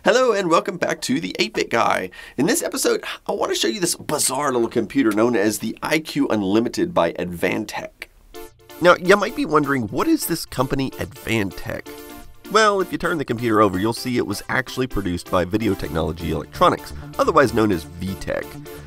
Hello and welcome back to the 8-Bit Guy. In this episode, I want to show you this bizarre little computer known as the I.Q Unlimited by Advantech. Now, you might be wondering, what is this company Advantech? Well, if you turn the computer over, you'll see it was actually produced by Video Technology Electronics, otherwise known as VTech.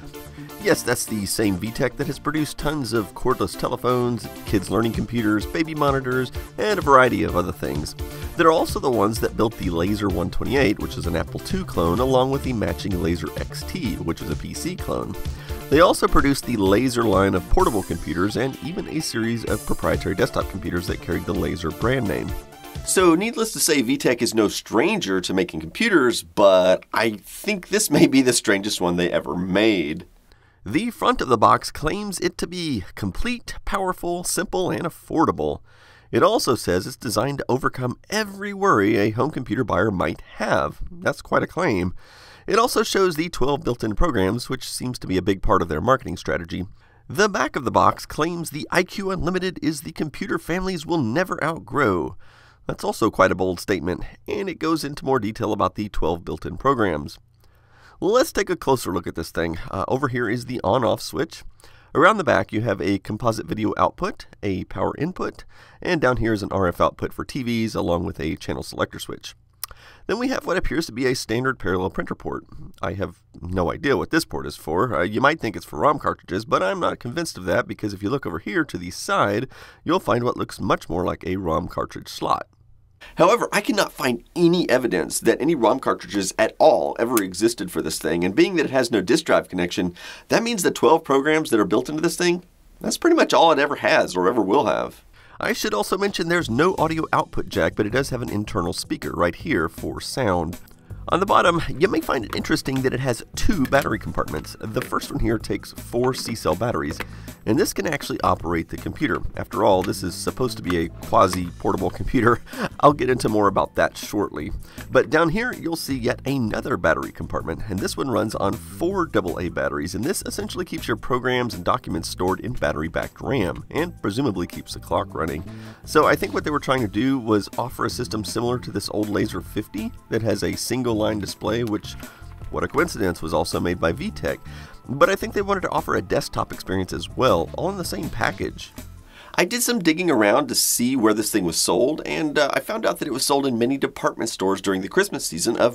Yes, that's the same VTech that has produced tons of cordless telephones, kids' learning computers, baby monitors, and a variety of other things. They're also the ones that built the Laser 128, which is an Apple II clone, along with the matching Laser XT, which is a PC clone. They also produced the Laser line of portable computers and even a series of proprietary desktop computers that carried the Laser brand name. So needless to say, VTech is no stranger to making computers, but I think this may be the strangest one they ever made. The front of the box claims it to be complete, powerful, simple, and affordable. It also says it's designed to overcome every worry a home computer buyer might have. That's quite a claim. It also shows the 12 built-in programs, which seems to be a big part of their marketing strategy. The back of the box claims the I.Q Unlimited is the computer families will never outgrow. That's also quite a bold statement, and it goes into more detail about the 12 built-in programs. Let's take a closer look at this thing. Over here is the on-off switch. Around the back you have a composite video output, a power input, and down here is an RF output for TVs along with a channel selector switch. Then we have what appears to be a standard parallel printer port. I have no idea what this port is for. You might think it's for ROM cartridges, but I'm not convinced of that because if you look over here to the side, you'll find what looks much more like a ROM cartridge slot. However, I cannot find any evidence that any ROM cartridges at all ever existed for this thing, and being that it has no disk drive connection, that means the 12 programs that are built into this thing, that's pretty much all it ever has or ever will have. I should also mention there's no audio output jack, but it does have an internal speaker right here for sound. On the bottom, you may find it interesting that it has two battery compartments. The first one here takes 4 C-cell batteries, and this can actually operate the computer. After all, this is supposed to be a quasi-portable computer. I'll get into more about that shortly. But down here, you'll see yet another battery compartment, and this one runs on 4 AA batteries, and this essentially keeps your programs and documents stored in battery-backed RAM, and presumably keeps the clock running. So I think what they were trying to do was offer a system similar to this old Laser 50 that has a single line display, which, what a coincidence, was also made by VTech. But I think they wanted to offer a desktop experience as well, all in the same package. I did some digging around to see where this thing was sold, and I found out that it was sold in many department stores during the Christmas season of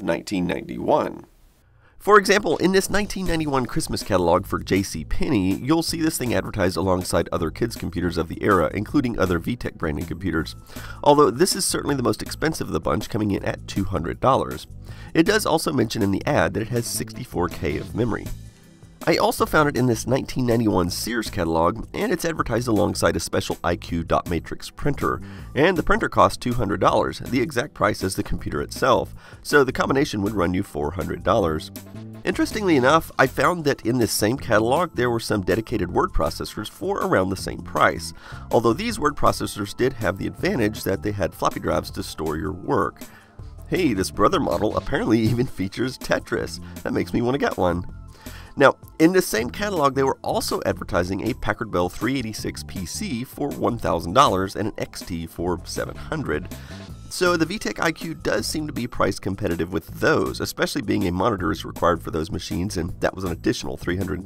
1991. For example, in this 1991 Christmas catalog for JCPenney, you'll see this thing advertised alongside other kids' computers of the era, including other VTech branded computers. Although this is certainly the most expensive of the bunch, coming in at $200. It does also mention in the ad that it has 64K of memory. I also found it in this 1991 Sears catalog, and it's advertised alongside a special I.Q. dot matrix printer, and the printer costs $200, the exact price as the computer itself, so the combination would run you $400. Interestingly enough, I found that in this same catalog there were some dedicated word processors for around the same price, although these word processors did have the advantage that they had floppy drives to store your work. Hey, this brother model apparently even features Tetris. That makes me want to get one. Now, in this same catalog, they were also advertising a Packard Bell 386 PC for $1,000 and an XT for $700. So the VTech I.Q does seem to be price competitive with those, especially being a monitor is required for those machines, and that was an additional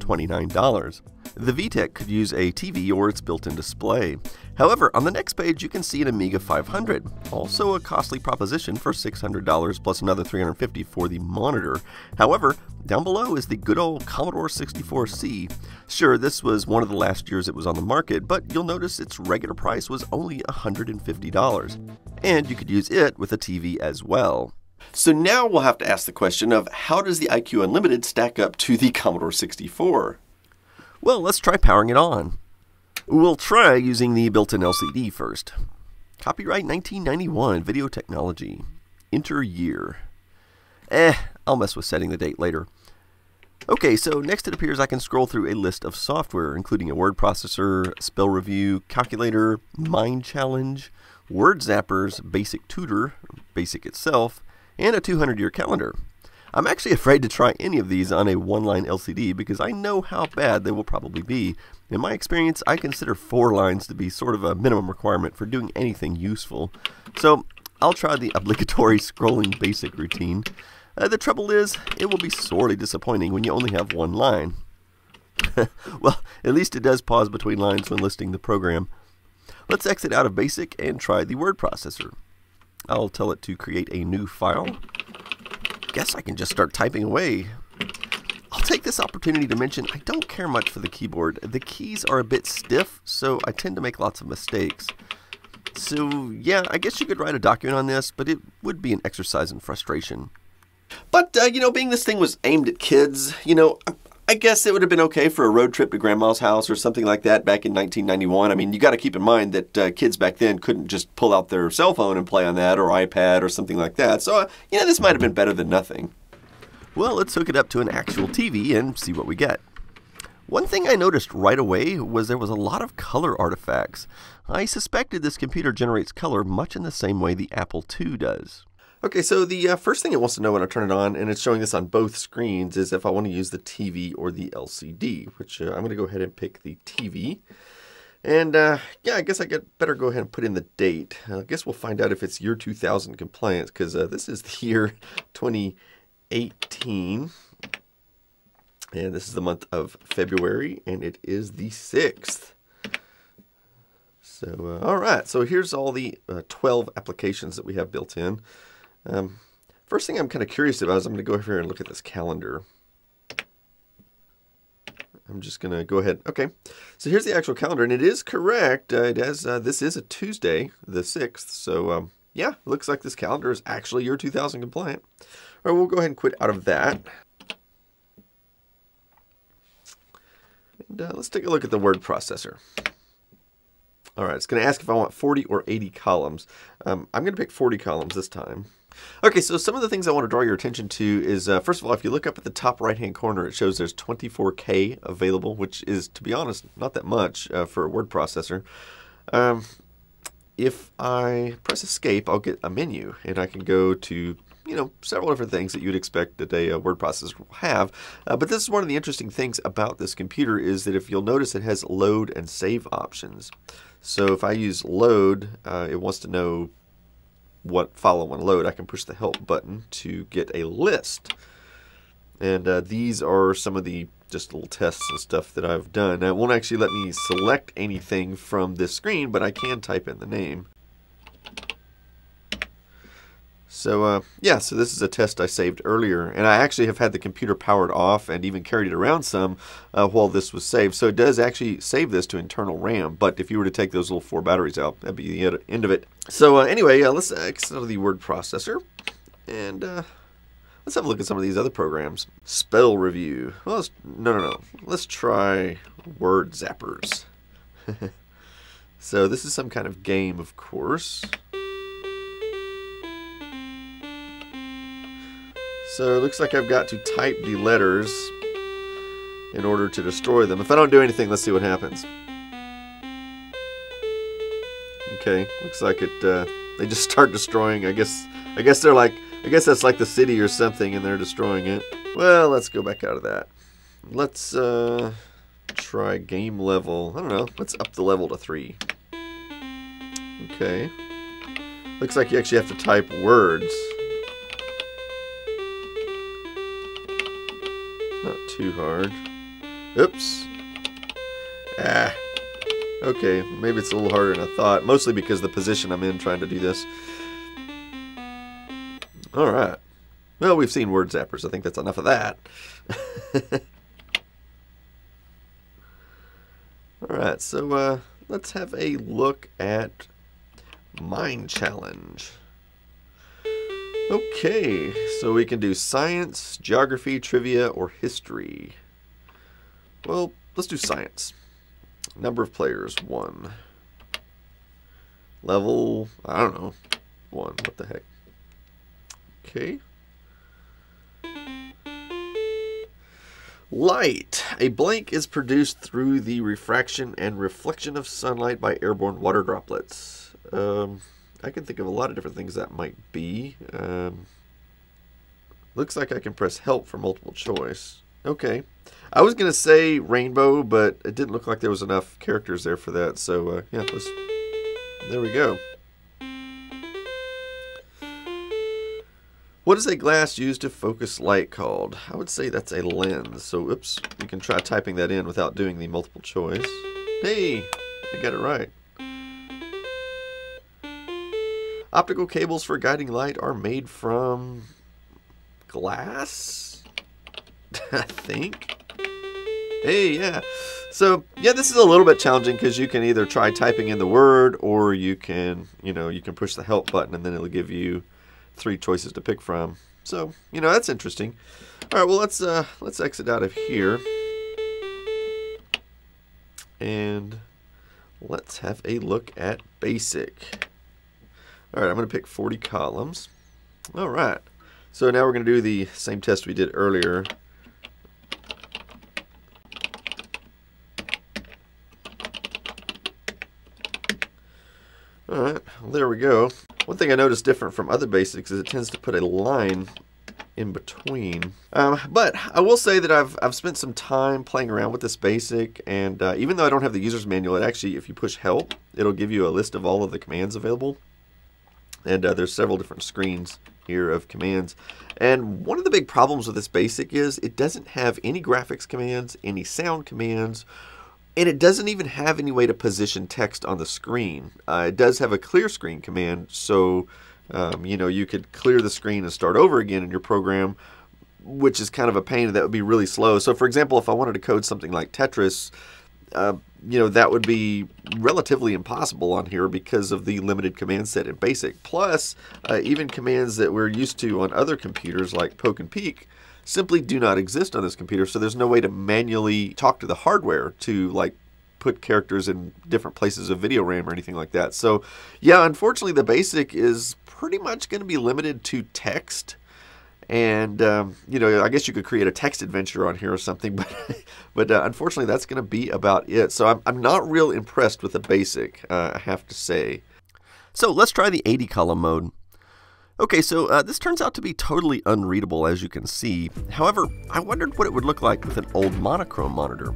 $329. The VTech could use a TV or its built-in display. However, on the next page you can see an Amiga 500, also a costly proposition for $600 plus another $350 for the monitor. However, down below is the good old Commodore 64C. Sure, this was one of the last years it was on the market, but you'll notice its regular price was only $150. And you could use it with a TV as well. So now we'll have to ask the question of how does the I.Q Unlimited stack up to the Commodore 64? Well, let's try powering it on. We'll try using the built-in LCD first. Copyright 1991, Video Technology. Enter year. I'll mess with setting the date later. Okay, so next it appears I can scroll through a list of software, including a word processor, spell review, calculator, mind challenge, word zappers, basic tutor, basic itself, and a 200-year calendar. I'm actually afraid to try any of these on a one-line LCD because I know how bad they will probably be. In my experience, I consider 4 lines to be sort of a minimum requirement for doing anything useful. So I'll try the obligatory scrolling basic routine. The trouble is, it will be sorely disappointing when you only have one line. Well, at least it does pause between lines when listing the program. Let's exit out of BASIC and try the word processor. I'll tell it to create a new file. Guess I can just start typing away. I'll take this opportunity to mention I don't care much for the keyboard. The keys are a bit stiff, so I tend to make lots of mistakes. So yeah, I guess you could write a document on this, but it would be an exercise in frustration. But, being this thing was aimed at kids, I guess it would have been okay for a road trip to Grandma's house or something like that back in 1991. I mean, you got to keep in mind that kids back then couldn't just pull out their cell phone and play on that or iPad or something like that. So, this might have been better than nothing. Well, let's hook it up to an actual TV and see what we get. One thing I noticed right away was there was a lot of color artifacts. I suspected this computer generates color much in the same way the Apple II does. Okay, so the first thing it wants to know when I turn it on, and it's showing this on both screens, is if I want to use the TV or the LCD, which I'm going to go ahead and pick the TV. And yeah, I guess better go ahead and put in the date. I guess we'll find out if it's year 2000 compliance, because this is the year 2018. And this is the month of February, and it is the 6th. So, all right, so here's all the 12 applications that we have built in. First thing I'm kind of curious about is I'm going to go over here and look at this calendar. I'm just going to go ahead. Okay, so here's the actual calendar, and it is correct. It has this is a Tuesday, the 6th. So yeah, looks like this calendar is actually year 2000 compliant. All right, we'll go ahead and quit out of that. And let's take a look at the word processor. All right, it's going to ask if I want 40 or 80 columns. I'm going to pick 40 columns this time. Okay, so some of the things I want to draw your attention to is, first of all, if you look up at the top right-hand corner, it shows there's 24K available, which is, to be honest, not that much for a word processor. If I press Escape, I'll get a menu, and I can go to, several different things that you'd expect that a word processor will have. But this is one of the interesting things about this computer is that if you'll notice it has load and save options. So if I use load, it wants to know what file I want to load. I can push the help button to get a list. And these are some of the just little tests and stuff that I've done. Now, it won't actually let me select anything from this screen, but I can type in the name. So yeah, so this is a test I saved earlier, and I actually have had the computer powered off and even carried it around some while this was saved. So it does actually save this to internal RAM, but if you were to take those little 4 batteries out, that'd be the end of it. So anyway, let's exit out of the word processor, and let's have a look at some of these other programs. Spell review. Well, no. Let's try word zappers. So this is some kind of game, of course. So it looks like I've got to type the letters in order to destroy them. If I don't do anything, let's see what happens. Okay, looks like it. They just start destroying. I guess they're like. I guess that's like the city or something, and they're destroying it. Well, let's go back out of that. Let's try game level. I don't know. Let's up the level to 3. Okay. Looks like you actually have to type words. Not too hard. Oops. Okay, maybe it's a little harder than I thought. Mostly because of the position I'm in trying to do this. Alright. Well, we've seen word zappers. I think that's enough of that. Alright, so let's have a look at Mind Challenge. Okay, so we can do science, geography, trivia, or history. Well, let's do science. Number of players, 1. Level, I don't know, 1. What the heck? Okay. Light. A blank is produced through the refraction and reflection of sunlight by airborne water droplets. I can think of a lot of different things that might be. Looks like I can press help for multiple choice. Okay. I was going to say rainbow, but it didn't look like there was enough characters there for that. So, yeah, there we go. What is a glass used to focus light called? I would say that's a lens. So, oops, you can try typing that in without doing the multiple choice. Hey, I got it right. Optical cables for guiding light are made from glass, I think. Hey, yeah. So, yeah, this is a little bit challenging because you can either try typing in the word or you can, you can push the help button and then it'll give you 3 choices to pick from. So, that's interesting. All right, well, let's exit out of here. And let's have a look at basic. All right, I'm going to pick 40 columns. All right. So now we're going to do the same test we did earlier. All right, well, there we go. One thing I noticed different from other basics is it tends to put a line in between. But I will say that I've spent some time playing around with this basic, and even though I don't have the user's manual, it actually, if you push help, it'll give you a list of all of the commands available. And there's several different screens here of commands. And one of the big problems with this basic is it doesn't have any graphics commands, any sound commands, and it doesn't even have any way to position text on the screen. It does have a clear screen command, so you could clear the screen and start over again in your program, which is kind of a pain, and that would be really slow. So for example, if I wanted to code something like Tetris, that would be relatively impossible on here because of the limited command set in BASIC. Plus, even commands that we're used to on other computers like poke and peek simply do not exist on this computer, so there's no way to manually talk to the hardware to like put characters in different places of video RAM or anything like that. So yeah, unfortunately the BASIC is pretty much going to be limited to text. And, I guess you could create a text adventure on here or something, but unfortunately that's going to be about it. So I'm not real impressed with the basic, I have to say. So let's try the 80 column mode. Okay, so this turns out to be totally unreadable, as you can see. However, I wondered what it would look like with an old monochrome monitor.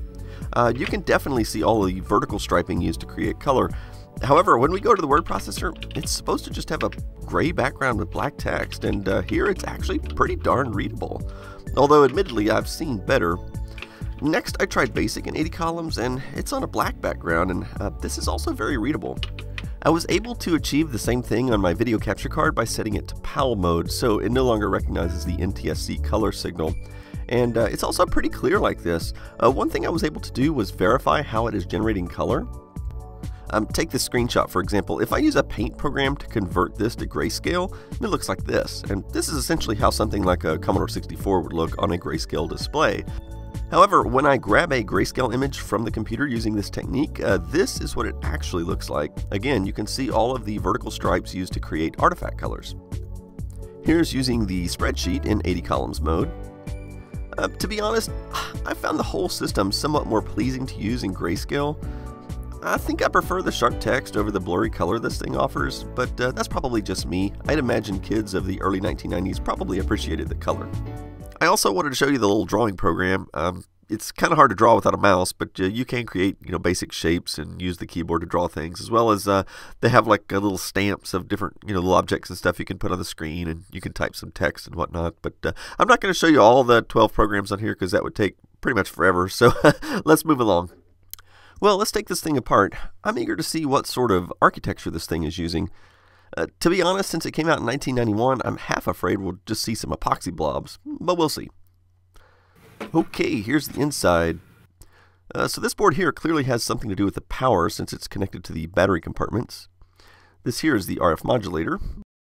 You can definitely see all the vertical striping used to create color. However, when we go to the word processor, it's supposed to just have a gray background with black text, and here it's actually pretty darn readable. Although admittedly, I've seen better. Next, I tried basic in 80 columns, and it's on a black background, and this is also very readable. I was able to achieve the same thing on my video capture card by setting it to PAL mode, so it no longer recognizes the NTSC color signal. And it's also pretty clear like this. One thing I was able to do was verify how it is generating color. Take this screenshot, for example. If I use a paint program to convert this to grayscale, it looks like this. And this is essentially how something like a Commodore 64 would look on a grayscale display. However, when I grab a grayscale image from the computer using this technique, this is what it actually looks like. Again, you can see all of the vertical stripes used to create artifact colors. Here's using the spreadsheet in 80 columns mode. To be honest, I found the whole system somewhat more pleasing to use in grayscale. I think I prefer the sharp text over the blurry color this thing offers, but that's probably just me. I'd imagine kids of the early 1990s probably appreciated the color. I also wanted to show you the little drawing program. It's kind of hard to draw without a mouse, but you can create basic shapes and use the keyboard to draw things, as well as they have like little stamps of different little objects and stuff you can put on the screen, and you can type some text and whatnot. But I'm not going to show you all the 12 programs on here because that would take pretty much forever, so let's move along. Well, let's take this thing apart. I'm eager to see what sort of architecture this thing is using. To be honest, since it came out in 1991, I'm half afraid we'll just see some epoxy blobs, but we'll see. Okay, here's the inside. So this board here clearly has something to do with the power since it's connected to the battery compartments. This here is the RF modulator.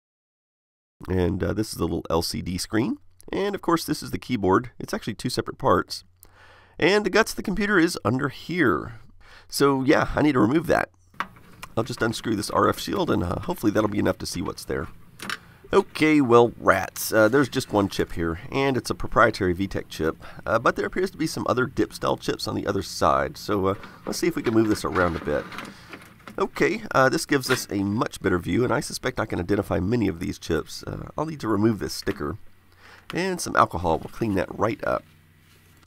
And this is the little LCD screen. And of course this is the keyboard. It's actually 2 separate parts. And the guts of the computer is under here. So yeah, I need to remove that. I'll just unscrew this RF shield and hopefully that'll be enough to see what's there. Okay, well, rats. There's just one chip here, and it's a proprietary VTech chip. But there appears to be some other dip-style chips on the other side, so let's see if we can move this around a bit. Okay, this gives us a much better view, and I suspect I can identify many of these chips. I'll need to remove this sticker, and some alcohol will clean that right up.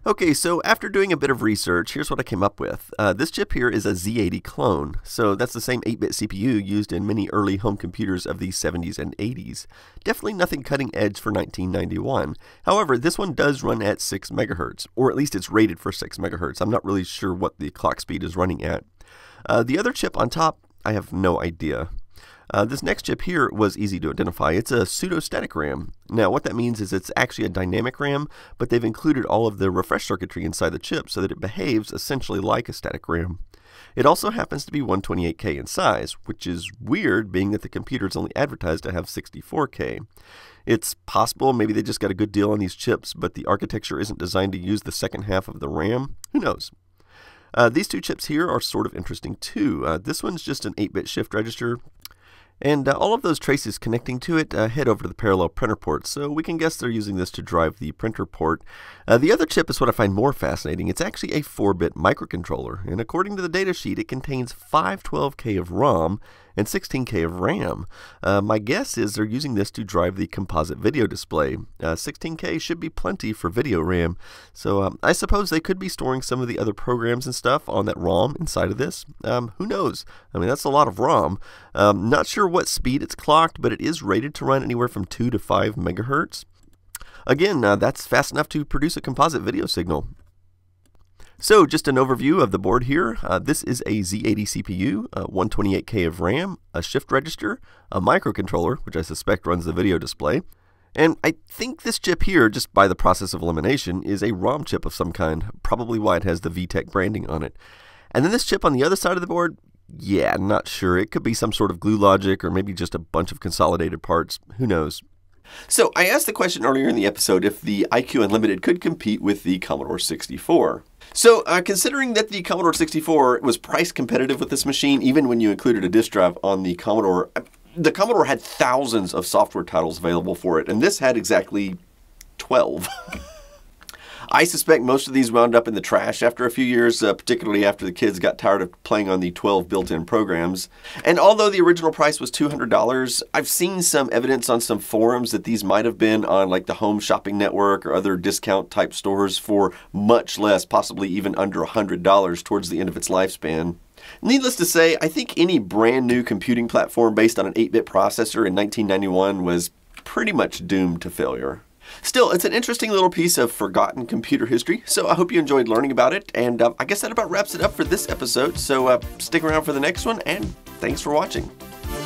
Okay, so after doing a bit of research, here's what I came up with. This chip here is a Z80 clone, so that's the same 8-bit CPU used in many early home computers of the 70s and 80s. Definitely nothing cutting edge for 1991. However, this one does run at 6 MHz, or at least it's rated for 6 MHz. I'm not really sure what the clock speed is running at. The other chip on top, I have no idea. This next chip here was easy to identify. It's a pseudo-static RAM. Now what that means is it's actually a dynamic RAM, but they've included all of the refresh circuitry inside the chip so that it behaves essentially like a static RAM. It also happens to be 128K in size, which is weird being that the computer is only advertised to have 64K. It's possible maybe they just got a good deal on these chips, but the architecture isn't designed to use the second half of the RAM. Who knows? These two chips here are sort of interesting too. This one's just an 8-bit shift register. And all of those traces connecting to it head over to the parallel printer port, so we can guess they're using this to drive the printer port. The other chip is what I find more fascinating. It's actually a 4-bit microcontroller, and according to the datasheet, it contains 512K of ROM and 16K of RAM. My guess is they're using this to drive the composite video display. 16K should be plenty for video RAM, so I suppose they could be storing some of the other programs and stuff on that ROM inside of this. Who knows? I mean, that's a lot of ROM. Not sure what speed it's clocked, but it is rated to run anywhere from 2 to 5 MHz. Again, that's fast enough to produce a composite video signal. So just an overview of the board here. This is a Z80 CPU, 128K of RAM, a shift register, a microcontroller, which I suspect runs the video display. And I think this chip here, just by the process of elimination, is a ROM chip of some kind, probably why it has the VTech branding on it. And then this chip on the other side of the board, yeah, not sure. It could be some sort of glue logic or maybe just a bunch of consolidated parts. Who knows? So I asked the question earlier in the episode if the I.Q Unlimited could compete with the Commodore 64. So considering that the Commodore 64 was price competitive with this machine, even when you included a disk drive on the Commodore had thousands of software titles available for it, and this had exactly 12. I suspect most of these wound up in the trash after a few years, particularly after the kids got tired of playing on the 12 built-in programs. And although the original price was $200, I've seen some evidence on some forums that these might have been on like the Home Shopping Network or other discount type stores for much less, possibly even under $100 towards the end of its lifespan. Needless to say, I think any brand new computing platform based on an 8-bit processor in 1991 was pretty much doomed to failure. Still, it's an interesting little piece of forgotten computer history, so I hope you enjoyed learning about it, and I guess that about wraps it up for this episode, so stick around for the next one, and thanks for watching.